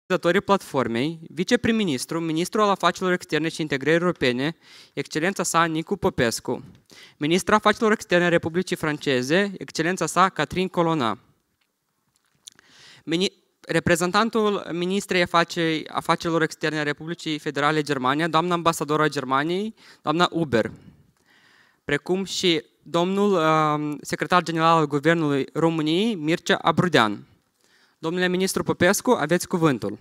Organizatorii platformei, viceprim-ministru, ministrul al afacerilor externe și integrării europene, excelența sa Nicu Popescu, ministrul afacerilor externe Republicii Franceze, excelența sa Catherine Colonna, reprezentantul ministrei afacerilor externe a Republicii Federale Germania, doamna ambasadora Germaniei, doamna Uber, precum și domnul secretar general al Guvernului României, Mircea Abrudean. Domnule ministru Popescu, aveți cuvântul.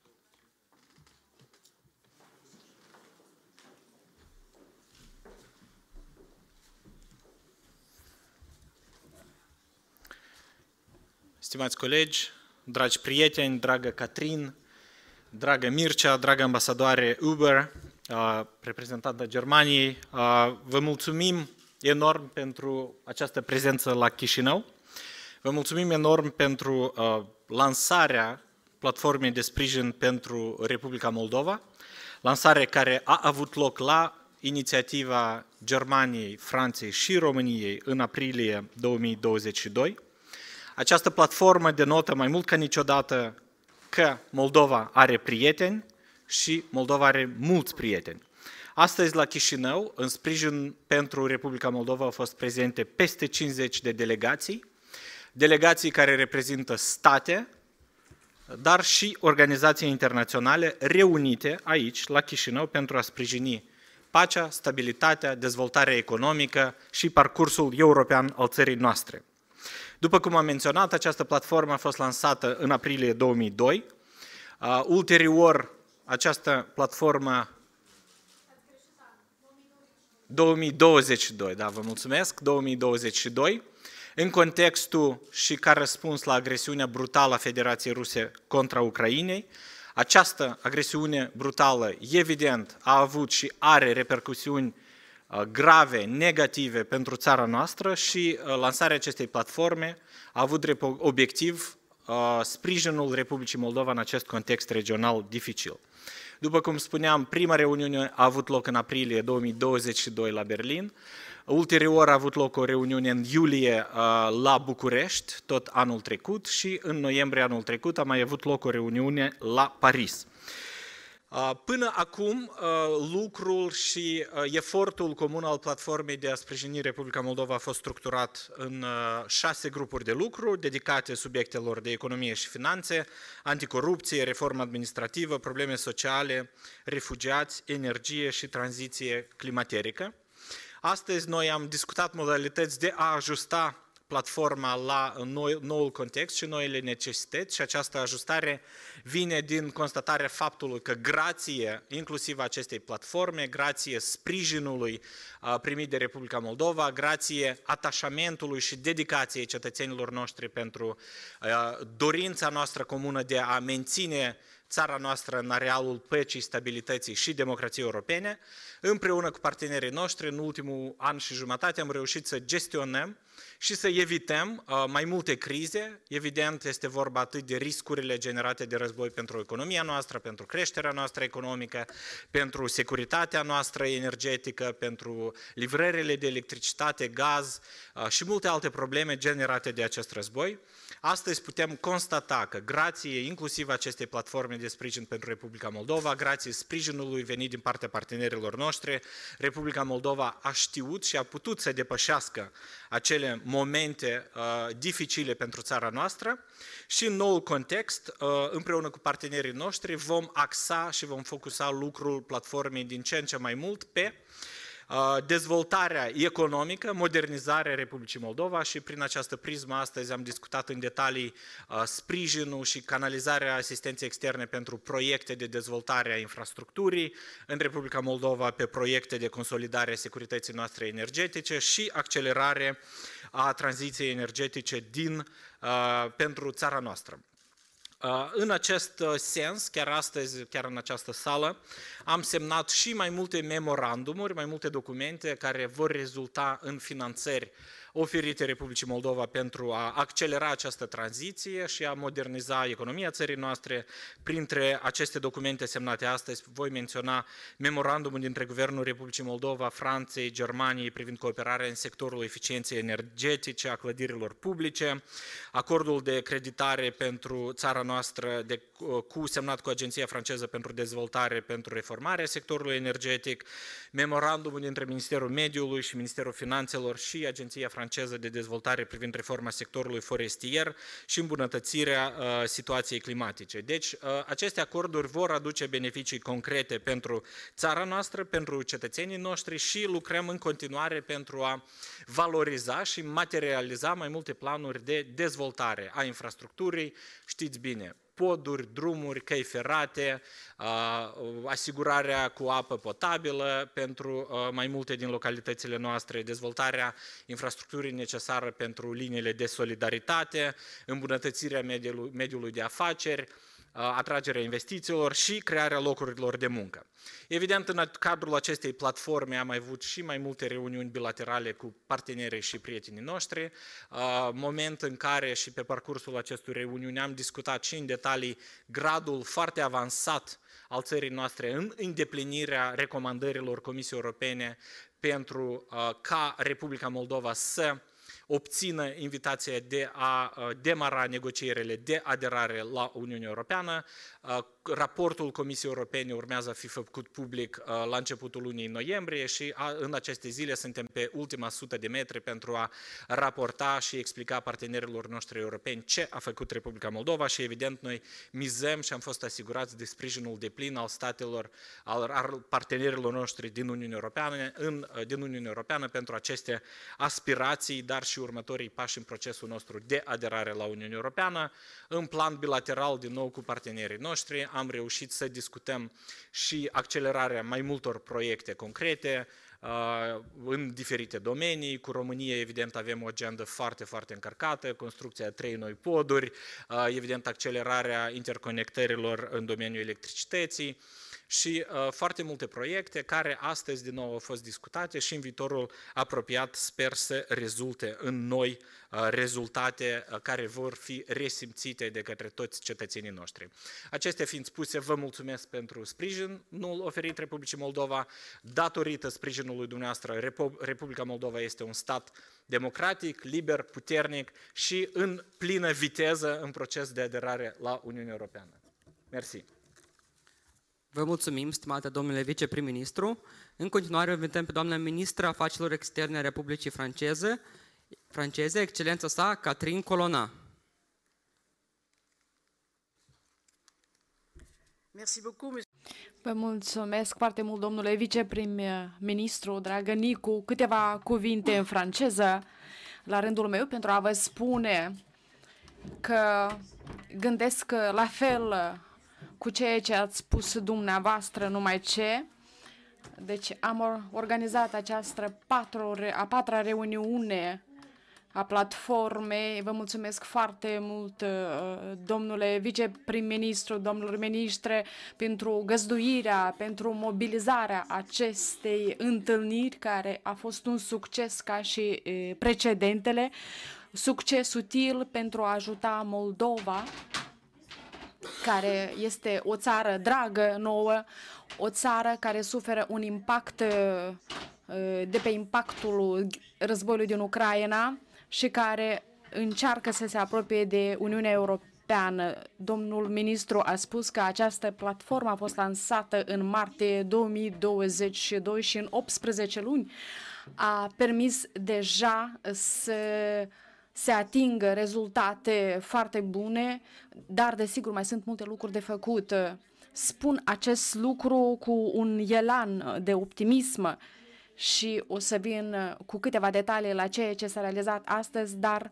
Stimați colegi, dragi prieteni, dragă Catrin, dragă Mircea, dragă ambasadoare Uber, reprezentanta Germaniei, vă mulțumim enorm pentru această prezență la Chișinău. Vă mulțumim enorm pentru lansarea platformei de sprijin pentru Republica Moldova, lansare care a avut loc la inițiativa Germaniei, Franței și României în aprilie 2022. Această platformă denotă mai mult ca niciodată că Moldova are prieteni și Moldova are mulți prieteni. Astăzi, la Chișinău, în sprijin pentru Republica Moldova au fost prezente peste 50 de delegații care reprezintă state, dar și organizații internaționale reunite aici, la Chișinău, pentru a sprijini pacea, stabilitatea, dezvoltarea economică și parcursul european al țării noastre. După cum am menționat, această platformă a fost lansată în aprilie 2002. Ulterior, această platformă 2022, da, vă mulțumesc, 2022, în contextul și ca răspuns la agresiunea brutală a Federației Ruse contra Ucrainei. Această agresiune brutală, evident, a avut și are repercusiuni grave, negative pentru țara noastră și lansarea acestei platforme a avut drept obiectiv sprijinul Republicii Moldova în acest context regional dificil. După cum spuneam, prima reuniune a avut loc în aprilie 2022 la Berlin, ulterior a avut loc o reuniune în iulie la București, tot anul trecut, și în noiembrie anul trecut a mai avut loc o reuniune la Paris. Până acum, lucrul și efortul comun al platformei de a sprijini Republica Moldova a fost structurat în 6 grupuri de lucru dedicate subiectelor de economie și finanțe, anticorupție, reformă administrativă, probleme sociale, refugiați, energie și tranziție climaterică. Astăzi noi am discutat modalități de a ajusta platforma la noul context și noile necesități și această ajustare vine din constatarea faptului că grație inclusiv acestei platforme, grație sprijinului primit de Republica Moldova, grație atașamentului și dedicației cetățenilor noștri pentru dorința noastră comună de a menține țara noastră în arealul păcii, stabilității și democrației europene, împreună cu partenerii noștri, în ultimul an și jumătate am reușit să gestionăm și să evităm mai multe crize. Evident, este vorba atât de riscurile generate de război pentru economia noastră, pentru creșterea noastră economică, pentru securitatea noastră energetică, pentru livrările de electricitate, gaz și multe alte probleme generate de acest război. Astăzi putem constata că grație inclusiv acestei platforme de sprijin pentru Republica Moldova, grație sprijinului venit din partea partenerilor noștri, Republica Moldova a știut și a putut să depășească acele momente dificile pentru țara noastră și în noul context, împreună cu partenerii noștri, vom axa și vom focusa lucrul platformei din ce în ce mai mult pe dezvoltarea economică, modernizarea Republicii Moldova și prin această prismă astăzi am discutat în detalii sprijinul și canalizarea asistenței externe pentru proiecte de dezvoltare a infrastructurii în Republica Moldova, pe proiecte de consolidare a securității noastre energetice și accelerare a tranziției energetice pentru țara noastră. În acest sens, chiar astăzi, chiar în această sală, am semnat și mai multe memorandumuri, mai multe documente care vor rezulta în finanțări oferite Republicii Moldova pentru a accelera această tranziție și a moderniza economia țării noastre. Printre aceste documente semnate astăzi voi menționa memorandumul dintre Guvernul Republicii Moldova, Franței, Germaniei privind cooperarea în sectorul eficienței energetice a clădirilor publice, acordul de creditare pentru țara noastră semnat cu Agenția franceză pentru dezvoltare pentru reformarea sectorului energetic, memorandumul dintre Ministerul Mediului și Ministerul Finanțelor și Agenția franceză de dezvoltare privind reforma sectorului forestier și îmbunătățirea situației climatice. Deci, aceste acorduri vor aduce beneficii concrete pentru țara noastră, pentru cetățenii noștri și lucrăm în continuare pentru a valoriza și materializa mai multe planuri de dezvoltare a infrastructurii, știți bine, poduri, drumuri, căi ferate, asigurarea cu apă potabilă pentru mai multe din localitățile noastre, dezvoltarea infrastructurii necesară pentru liniile de solidaritate, îmbunătățirea mediului de afaceri, atragerea investițiilor și crearea locurilor de muncă. Evident, în cadrul acestei platforme am mai avut și mai multe reuniuni bilaterale cu partenerii și prietenii noștri, moment în care și pe parcursul acestui reuniuni am discutat și în detalii gradul foarte avansat al țării noastre în îndeplinirea recomandărilor Comisiei Europene pentru ca Republica Moldova să obțină invitația de a demara negocierile de aderare la Uniunea Europeană. Raportul Comisiei Europene urmează a fi făcut public la începutul lunii noiembrie și în aceste zile suntem pe ultima 100 de metri pentru a raporta și explica partenerilor noștri europeni ce a făcut Republica Moldova și evident noi mizăm și am fost asigurați de sprijinul deplin al statelor, al partenerilor noștri din Uniunea Europeană pentru aceste aspirații, dar și următorii pași în procesul nostru de aderare la Uniunea Europeană. În plan bilateral, din nou cu partenerii noștri, am reușit să discutăm și accelerarea mai multor proiecte concrete în diferite domenii. Cu România, evident, avem o agendă foarte, foarte încărcată, construcția 3 noi poduri, evident, accelerarea interconectărilor în domeniul electricității și foarte multe proiecte care astăzi din nou au fost discutate și în viitorul apropiat sper să rezulte în noi rezultate care vor fi resimțite de către toți cetățenii noștri. Acestea fiind spuse, vă mulțumesc pentru sprijinul oferit Republicii Moldova. Datorită sprijinului dumneavoastră, Republica Moldova este un stat democratic, liber, puternic și în plină viteză în proces de aderare la Uniunea Europeană. Mersi. Vă mulțumim, stimate domnule viceprim-ministru. În continuare, o invităm pe doamna ministra Afacerilor Externe a Republicii Franceze, excelența sa, Catherine Colonna. Vă mulțumesc foarte mult, domnule viceprim-ministru, dragă Nicu, câteva cuvinte în franceză la rândul meu pentru a vă spune că gândesc la fel cu ceea ce ați spus dumneavoastră, numai ce. Deci am organizat această a patra reuniune a platformei. Vă mulțumesc foarte mult, domnule viceprim-ministru, domnilor ministre, pentru găzduirea, pentru mobilizarea acestei întâlniri, care a fost un succes ca și precedentele, succes util pentru a ajuta Moldova, care este o țară dragă nouă, o țară care suferă un impact de pe impactul războiului din Ucraina și care încearcă să se apropie de Uniunea Europeană. Domnul ministru a spus că această platformă a fost lansată în martie 2022 și în 18 luni a permis deja să se atingă rezultate foarte bune, dar desigur mai sunt multe lucruri de făcut. Spun acest lucru cu un elan de optimism și o să vin cu câteva detalii la ceea ce s-a realizat astăzi, dar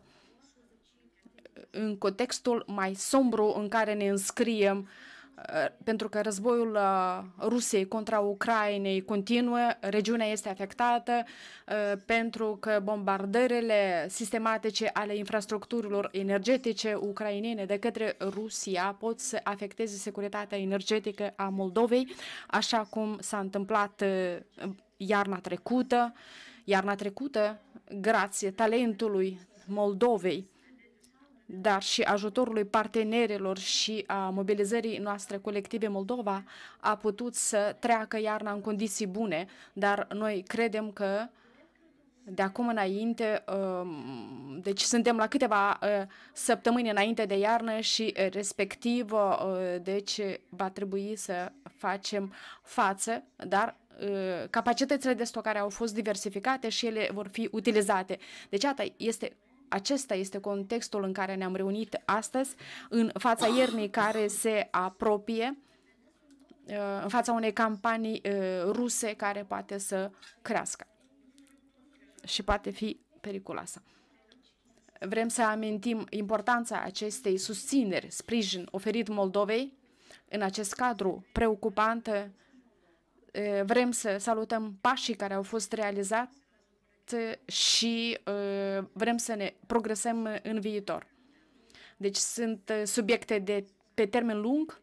în contextul mai sombru în care ne înscriem, pentru că războiul Rusiei contra Ucrainei continuă, regiunea este afectată pentru că bombardările sistematice ale infrastructurilor energetice ucrainene de către Rusia pot să afecteze securitatea energetică a Moldovei, așa cum s-a întâmplat iarna trecută. iarna trecută, grație talentului Moldovei, dar și ajutorului partenerilor și a mobilizării noastre colective, Moldova a putut să treacă iarna în condiții bune, dar noi credem că de acum înainte, deci suntem la câteva săptămâni înainte de iarnă și respectiv, deci va trebui să facem față, dar capacitățile de stocare au fost diversificate și ele vor fi utilizate. Deci acesta este contextul în care ne-am reunit astăzi, în fața iernii care se apropie, în fața unei campanii ruse care poate să crească și poate fi periculoasă. Vrem să amintim importanța acestei susțineri, sprijin oferit Moldovei în acest cadru preocupant. Vrem să salutăm pașii care au fost realizați și vrem să ne progresăm în viitor. Deci sunt subiecte pe termen lung,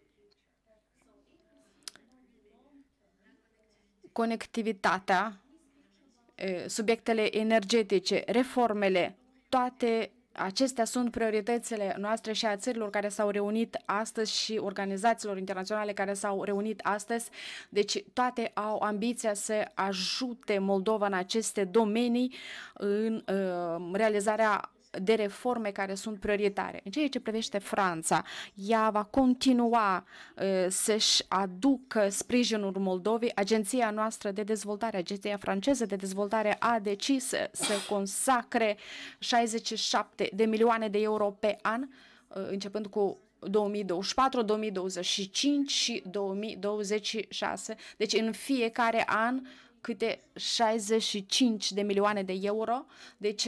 conectivitatea, subiectele energetice, reformele, toate acestea sunt prioritățile noastre și a țărilor care s-au reunit astăzi și organizațiilor internaționale care s-au reunit astăzi. Deci toate au ambiția să ajute Moldova în aceste domenii, în realizarea de reforme care sunt prioritare. În ceea ce privește Franța, ea va continua să-și aducă sprijinul Moldovei. Agenția noastră de dezvoltare, Agenția franceză de dezvoltare a decis să consacre 67 de milioane de euro pe an, începând cu 2024, 2025 și 2026. Deci în fiecare an câte 65 de milioane de euro. Deci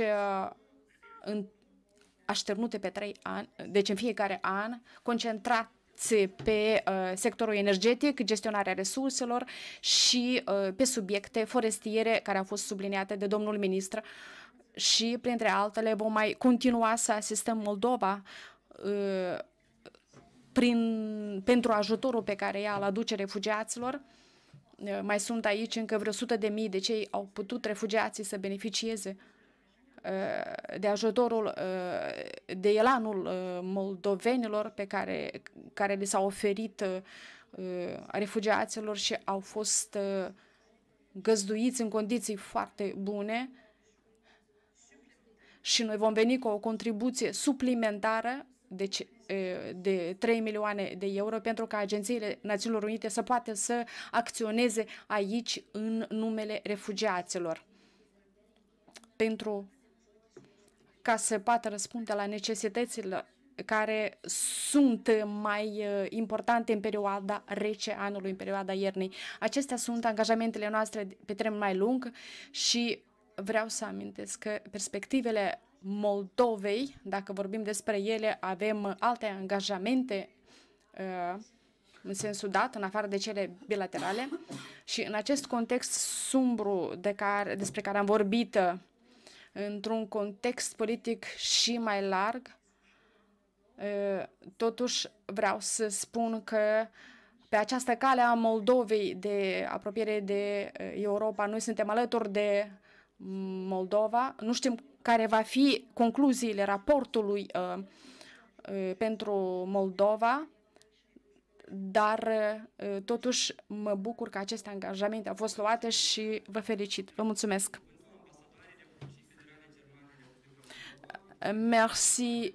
așternute pe 3 ani, deci în fiecare an, concentrați pe sectorul energetic, gestionarea resurselor și pe subiecte forestiere care au fost subliniate de domnul ministru și, printre altele, vom mai continua să asistăm Moldova pentru ajutorul pe care ea îl aduce refugiaților. Mai sunt aici încă vreo 100.000 de cei au putut refugiații să beneficieze de ajutorul, de elanul moldovenilor pe care li s-a oferit refugiaților și au fost găzduiți în condiții foarte bune și noi vom veni cu o contribuție suplimentară deci, de 3 milioane de euro pentru ca agențiile Națiunilor Unite să poată să acționeze aici în numele refugiaților pentru ca să poată răspunde la necesitățile care sunt mai importante în perioada rece anului, în perioada iernii. Acestea sunt angajamentele noastre pe termen mai lung și vreau să amintesc că perspectivele Moldovei, dacă vorbim despre ele, avem alte angajamente în sensul dat, în afară de cele bilaterale și în acest context sumbru despre care am vorbit, într-un context politic și mai larg, totuși vreau să spun că pe această cale a Moldovei de apropiere de Europa, noi suntem alături de Moldova. Nu știm care va fi concluziile raportului pentru Moldova, dar totuși mă bucur că aceste angajamente au fost luate și vă felicit. Vă mulțumesc! Merci.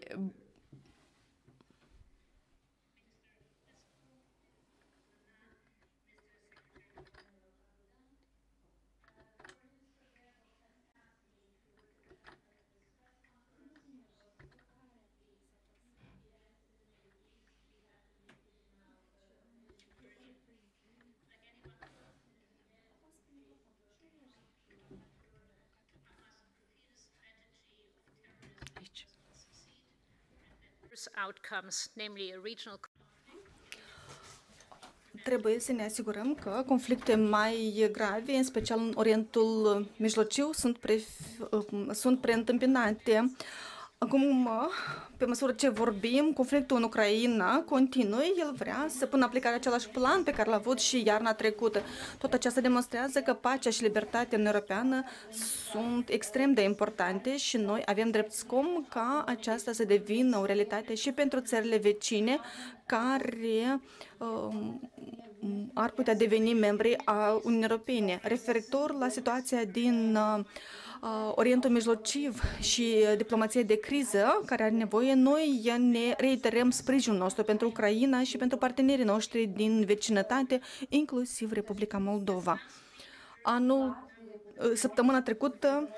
Outcomes, namely a regional. Trebuie să ne asigurăm că conflicte mai grave, în special în Orientul Mijlociu, sunt preîntâmpinate. Acum, pe măsură ce vorbim, conflictul în Ucraina continuă. El vrea să pună în aplicare același plan pe care l-a avut și iarna trecută. Tot aceasta demonstrează că pacea și libertatea în Europeană sunt extrem de importante și noi avem drept scop ca aceasta să devină o realitate și pentru țările vecine care ar putea deveni membri a Uniunii Europene. Referitor la situația din Orientul Mijlociu și diplomația de criză care are nevoie, noi ne reiterăm sprijinul nostru pentru Ucraina și pentru partenerii noștri din vecinătate, inclusiv Republica Moldova. Săptămâna trecută,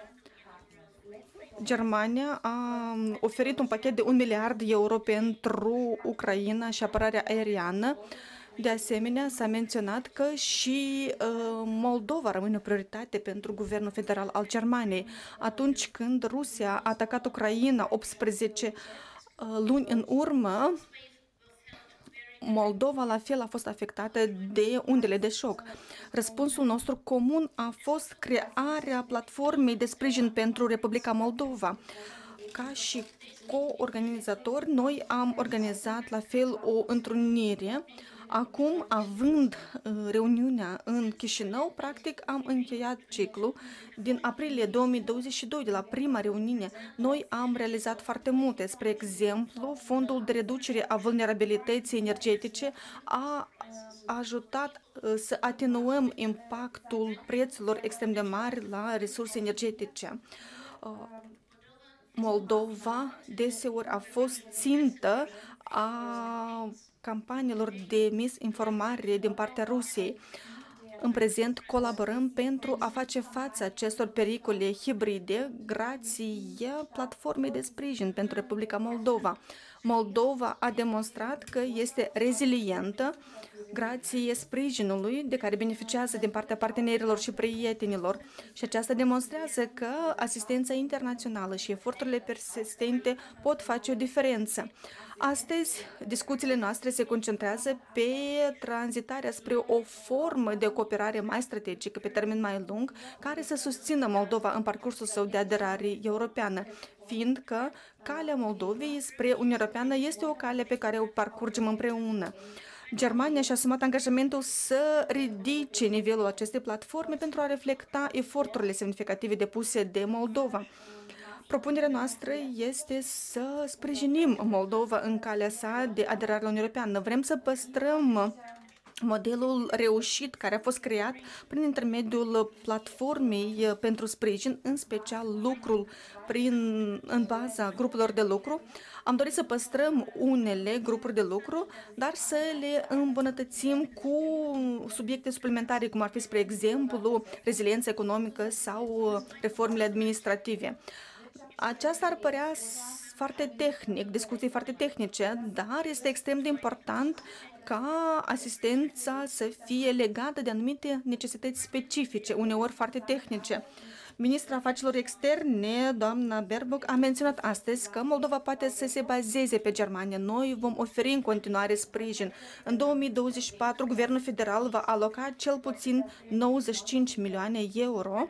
Germania a oferit un pachet de 1 miliard de euro pentru Ucraina și apărarea aeriană. De asemenea, s-a menționat că și Moldova rămâne o prioritate pentru guvernul federal al Germaniei. Atunci când Rusia a atacat Ucraina 18 luni în urmă, Moldova la fel a fost afectată de undele de șoc. Răspunsul nostru comun a fost crearea platformei de sprijin pentru Republica Moldova. Ca și co-organizatori, noi am organizat la fel o întrunire. Acum, având reuniunea în Chișinău, practic am încheiat ciclul. Din aprilie 2022, de la prima reuniune, noi am realizat foarte multe. Spre exemplu, fondul de reducere a vulnerabilității energetice a ajutat să atenuăm impactul prețurilor extrem de mari la resurse energetice. Moldova deseori a fost țintă a campaniilor de misinformare din partea Rusiei. În prezent colaborăm pentru a face față acestor pericole hibride grație platformei de sprijin pentru Republica Moldova. Moldova a demonstrat că este rezilientă grație sprijinului de care beneficiază din partea partenerilor și prietenilor și aceasta demonstrează că asistența internațională și eforturile persistente pot face o diferență. Astăzi, discuțiile noastre se concentrează pe tranzitarea spre o formă de cooperare mai strategică pe termen mai lung, care să susțină Moldova în parcursul său de aderare europeană, fiindcă calea Moldovei spre Uniunea Europeană este o cale pe care o parcurgem împreună. Germania și-a asumat angajamentul să ridice nivelul acestei platforme pentru a reflecta eforturile semnificative depuse de Moldova. Propunerea noastră este să sprijinim Moldova în calea sa de aderare la Uniunea Europeană. Vrem să păstrăm modelul reușit care a fost creat prin intermediul platformei pentru sprijin, în special lucrul în baza grupurilor de lucru. Am dorit să păstrăm unele grupuri de lucru, dar să le îmbunătățim cu subiecte suplimentare, cum ar fi, spre exemplu, reziliența economică sau reformele administrative. Aceasta ar părea foarte tehnic, discuții foarte tehnice, dar este extrem de important ca asistența să fie legată de anumite necesități specifice, uneori foarte tehnice. Ministra Afacerilor Externe, doamna Baerbock, a menționat astăzi că Moldova poate să se bazeze pe Germania. Noi vom oferi în continuare sprijin. În 2024, Guvernul Federal va aloca cel puțin 95 milioane euro.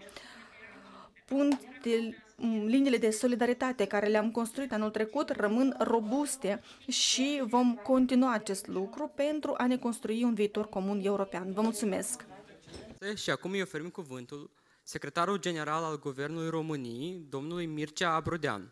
Liniile de solidaritate care le-am construit anul trecut rămân robuste și vom continua acest lucru pentru a ne construi un viitor comun european. Vă mulțumesc! Și acum îi oferim cuvântul secretarul general al Guvernului României, domnului Mircea Abrudean.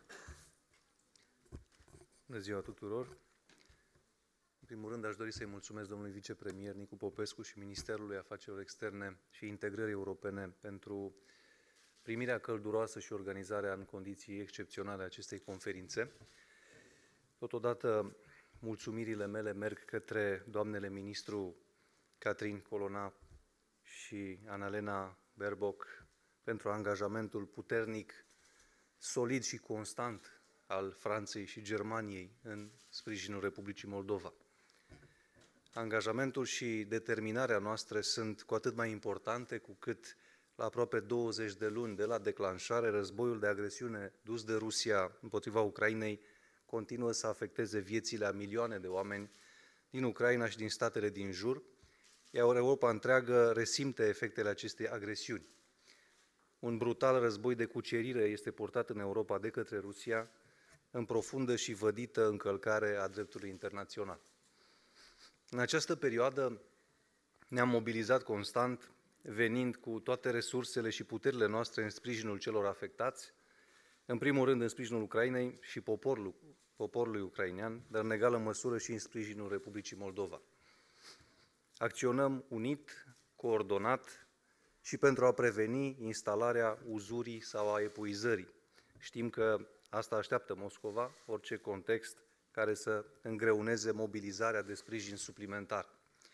Bună ziua tuturor! În primul rând aș dori să-i mulțumesc domnului vicepremier Nicu Popescu și Ministerului Afacerilor Externe și Integrării Europene pentru primirea călduroasă și organizarea în condiții excepționale a acestei conferințe. Totodată, mulțumirile mele merg către doamnele ministru Catherine Colonna și Annalena Baerbock pentru angajamentul puternic, solid și constant al Franței și Germaniei în sprijinul Republicii Moldova. Angajamentul și determinarea noastre sunt cu atât mai importante cu cât la aproape 20 de luni de la declanșare, războiul de agresiune dus de Rusia împotriva Ucrainei continuă să afecteze viețile a milioane de oameni din Ucraina și din statele din jur, iar Europa întreagă resimte efectele acestei agresiuni. Un brutal război de cucerire este purtat în Europa de către Rusia, în profundă și vădită încălcare a dreptului internațional. În această perioadă ne-am mobilizat constant, venind cu toate resursele și puterile noastre în sprijinul celor afectați, în primul rând în sprijinul Ucrainei și poporului ucrainean, dar în egală măsură și în sprijinul Republicii Moldova. Acționăm unit, coordonat și pentru a preveni instalarea uzurii sau a epuizării. Știm că asta așteaptă Moscova, orice context care să îngreuneze mobilizarea de sprijin suplimentar.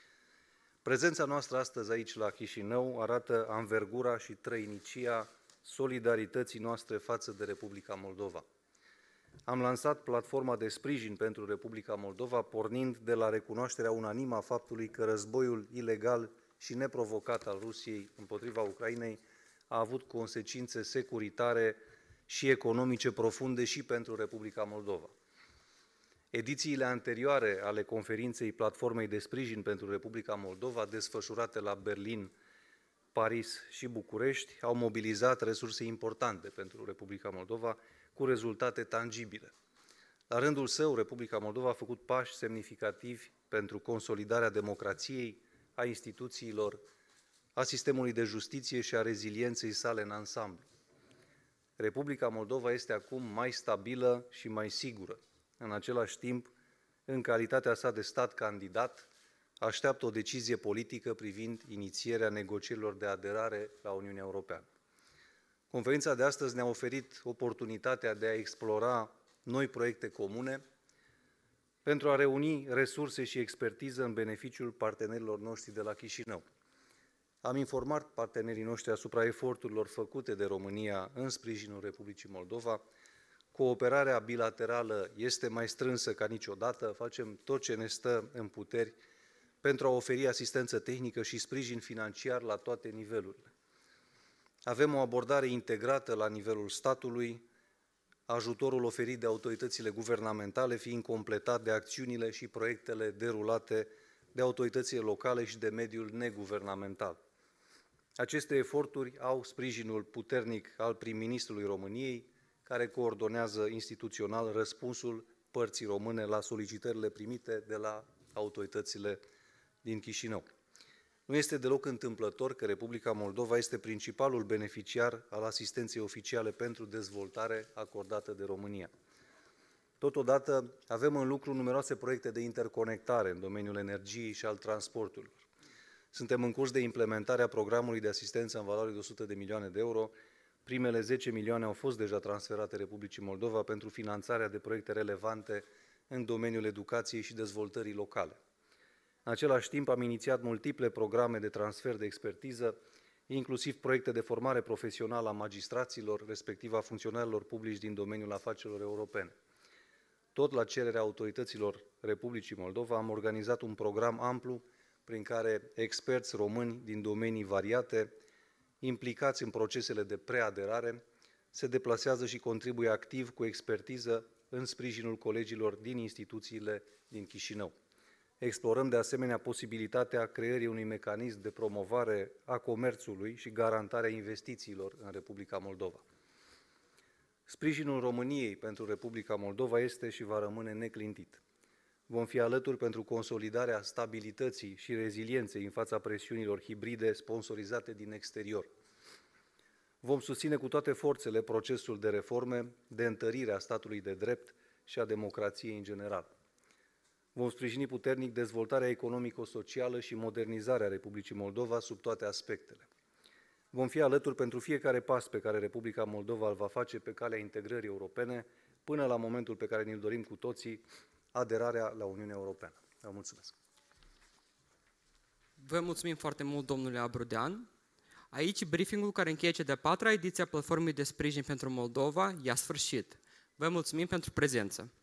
Prezența noastră astăzi aici la Chișinău arată anvergura și trăinicia solidarității noastre față de Republica Moldova. Am lansat platforma de sprijin pentru Republica Moldova, pornind de la recunoașterea unanimă a faptului că războiul ilegal și neprovocat al Rusiei împotriva Ucrainei a avut consecințe securitare și economice profunde și pentru Republica Moldova. Edițiile anterioare ale conferinței Platformei de sprijin pentru Republica Moldova, desfășurate la Berlin, Paris și București, au mobilizat resurse importante pentru Republica Moldova, cu rezultate tangibile. La rândul său, Republica Moldova a făcut pași semnificativi pentru consolidarea democrației, a instituțiilor, a sistemului de justiție și a rezilienței sale în ansamblu. Republica Moldova este acum mai stabilă și mai sigură. În același timp, în calitatea sa de stat candidat, așteaptă o decizie politică privind inițierea negocierilor de aderare la Uniunea Europeană. Conferința de astăzi ne-a oferit oportunitatea de a explora noi proiecte comune pentru a reuni resurse și expertiză în beneficiul partenerilor noștri de la Chișinău. Am informat partenerii noștri asupra eforturilor făcute de România în sprijinul Republicii Moldova. Cooperarea bilaterală este mai strânsă ca niciodată, facem tot ce ne stă în puteri pentru a oferi asistență tehnică și sprijin financiar la toate nivelurile. Avem o abordare integrată la nivelul statului, ajutorul oferit de autoritățile guvernamentale fiind completat de acțiunile și proiectele derulate de autoritățile locale și de mediul neguvernamental. Aceste eforturi au sprijinul puternic al prim-ministrului României, care coordonează instituțional răspunsul părții române la solicitările primite de la autoritățile din Chișinău. Nu este deloc întâmplător că Republica Moldova este principalul beneficiar al asistenței oficiale pentru dezvoltare acordată de România. Totodată, avem în lucru numeroase proiecte de interconectare în domeniul energiei și al transporturilor. Suntem în curs de implementare a programului de asistență în valoare de 100 de milioane de euro. Primele 10 milioane au fost deja transferate Republicii Moldova pentru finanțarea de proiecte relevante în domeniul educației și dezvoltării locale. În același timp, am inițiat multiple programe de transfer de expertiză, inclusiv proiecte de formare profesională a magistraților, respectiv a funcționarilor publici din domeniul afacerilor europene. Tot la cererea autorităților Republicii Moldova am organizat un program amplu prin care experți români din domenii variate, implicați în procesele de preaderare, se deplasează și contribuie activ cu expertiză în sprijinul colegilor din instituțiile din Chișinău. Explorăm de asemenea posibilitatea creării unui mecanism de promovare a comerțului și garantarea investițiilor în Republica Moldova. Sprijinul României pentru Republica Moldova este și va rămâne neclintit. Vom fi alături pentru consolidarea stabilității și rezilienței în fața presiunilor hibride sponsorizate din exterior. Vom susține cu toate forțele procesul de reforme, de întărire a statului de drept și a democrației în general. Vom sprijini puternic dezvoltarea economico-socială și modernizarea Republicii Moldova sub toate aspectele. Vom fi alături pentru fiecare pas pe care Republica Moldova îl va face pe calea integrării europene, până la momentul pe care ne-l dorim cu toții, aderarea la Uniunea Europeană. Vă mulțumesc! Vă mulțumim foarte mult, domnule Abrudean. Aici, briefingul care încheie cea de-a patra ediție a Platformei de Sprijin pentru Moldova i-a sfârșit. Vă mulțumim pentru prezență!